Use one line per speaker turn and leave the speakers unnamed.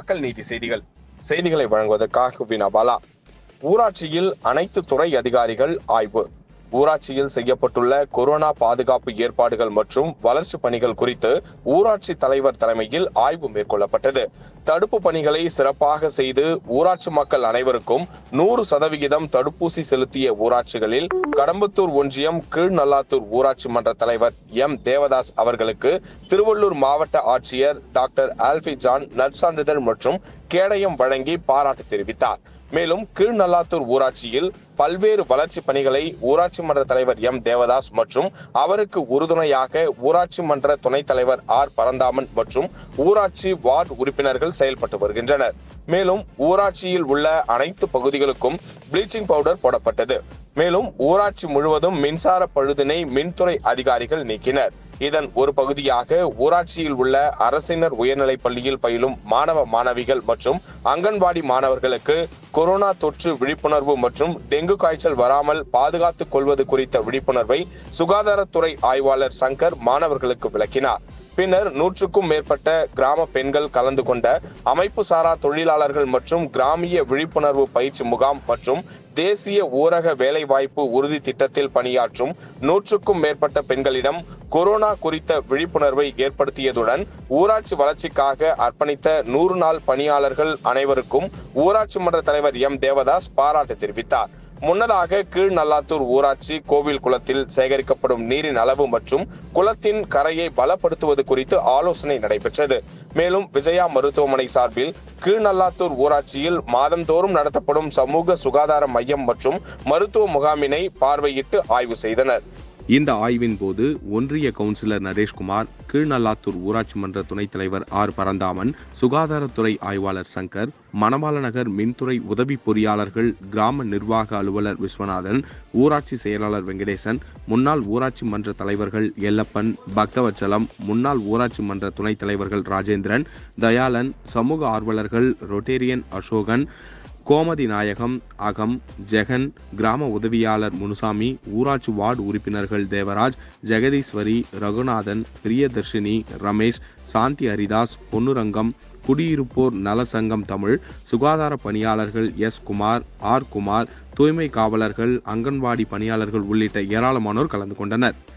மக்கள் நீதி செய்திகளை வழங்குவதற்காக வினாபாலா. ஊராட்சியில் அனைத்து துறை அதிகாரிகள் ஆய்வு. ஊராட்சியில் செய்யப்பட்டுள்ள கொரோனா பாதுகாப்பு ஏற்பாடுகள் மற்றும் வளர்ச்சி பணிகள் குறித்து ஊராட்சி தலைவர் தலைமையில் ஆய்வு மேற்கொள்ளப்பட்டது. தடுப்பு பணிகளை சிறப்பாக செய்து ஊராட்சி மக்கள் அனைவருக்கும் 100% தடுப்பூசி செலுத்திய ஊராட்சிகளில் கடம்பத்தூர் ஒன்றியம் kilnallathur ஊராட்சி மன்ற தலைவர் mdevadoss அவர்களுக்கு திருவள்ளூர் மாவட்ட ஆட்சியர் டாக்டர் ஆல்ஃபி ஜான் நற்சான்றிதழ் மற்றும் கேடயம் வழங்கி பாராட்டு தெரிவித்தார். மேலும் kilnallathur ஊராட்சியில் பல்வேறு வளர்ச்சி பணிகளை ஊராட்சி மன்ற தலைவர் mdevadoss மற்றும் அவருக்கு உறுதுணையாக ஊராட்சி மன்ற துணைத் தலைவர் பரந்தாமன் மற்றும் ஊராட்சி வார்டு உறுப்பினர்கள் செயல்பட்டு வருகின்றனர். மேலும் ஊராட்சியில் உள்ள அனைத்து பகுதிகளுக்கும் ப்ளீச்சிங் பவுடர் போடப்பட்டது. மேலும் ஊராட்சி முழுவதும் மின்சார பழுதினை மின்துறை அதிகாரிகள் நீக்கினர். இதன் ஒரு பகுதியாக ஊராட்சியில் உள்ள அரசினர் உயர்நிலைப் பள்ளியில் பயிலும் மாணவ மாணவிகள் மற்றும் அங்கன்வாடி மாணவர்களுக்கு கொரோனா தொற்று விழிப்புணர்வு மற்றும் டெங்கு காய்ச்சல் வராமல் பாதுகாத்துக் கொள்வது குறித்த விழிப்புணர்வை சுகாதாரத்துறை ஆய்வாளர் சங்கர் மாணவர்களுக்கு விளக்கினார். பின்னர் 100க்கும் மேற்பட்ட கிராம பெண்கள் கலந்து கொண்ட அமைப்பு சாரா தொழிலாளர்கள் மற்றும் கிராமிய விழிப்புணர்வு பயிற்சி முகாம் மற்றும் தேசிய ஊரக வேலைவாய்ப்பு உறுதி திட்டத்தில் பணியாற்றும் 100க்கும் மேற்பட்ட பெண்களிடம் கொரோனா குறித்த விழிப்புணர்வை ஏற்படுத்தியதுடன் ஊராட்சி வளர்ச்சிக்காக அர்ப்பணித்த 100 நாள் பணியாளர்கள் அனைவருக்கும் ஊராட்சி மன்ற தலைவர் mdevadoss பாராட்டு தெரிவித்தார். முன்னதாக kilnallathur ஊராட்சி கோவில் குளத்தில் சேகரிக்கப்படும் நீரின் அளவு மற்றும் குளத்தின் கரையை பலப்படுத்துவது குறித்து ஆலோசனை நடைபெற்றது. மேலும் விஜயா மருத்துவமனை சார்பில் kilnallathur ஊராட்சியில் மாதந்தோறும் நடத்தப்படும் சமூக சுகாதார மையம் மற்றும் மருத்துவ முகாமினை பார்வையிட்டு ஆய்வு செய்தனர்.
இந்த ஆய்வின் போது ஒன்றிய கவுன்சிலர் நரேஷ்குமார், kilnallathur ஊராட்சி மன்ற துணைத் தலைவர் பரந்தாமன், சுகாதாரத்துறை ஆய்வாளர் சங்கர், மணவாள நகர் மின்துறை உதவி பொறியாளர்கள், கிராம நிர்வாக அலுவலர் விஸ்வநாதன், ஊராட்சி செயலாளர் வெங்கடேசன், முன்னாள் ஊராட்சி மன்ற தலைவர்கள் எல்லப்பன், பக்தவச்சலம், முன்னாள் ஊராட்சி மன்ற துணைத் தலைவர்கள் ராஜேந்திரன், தயாளன், சமூக ஆர்வலர்கள் ரொட்டேரியன் அசோகன், கோமதி நாயகம், அகம், ஜெகன், கிராம உதவியாளர் முனுசாமி, ஊராட்சி வார்டு உறுப்பினர்கள் தேவராஜ், ஜெகதீஸ்வரி, ரகுநாதன், பிரியதர்ஷினி, ரமேஷ், சாந்தி ஹரிதாஸ், பொன்னுரங்கம், குடியிருப்போர் நல சங்கம் தமிழ், சுகாதார பணியாளர்கள் குமார், குமார், தூய்மை காவலர்கள், அங்கன்வாடி பணியாளர்கள் உள்ளிட்ட ஏராளமானோர் கலந்து கொண்டனர்.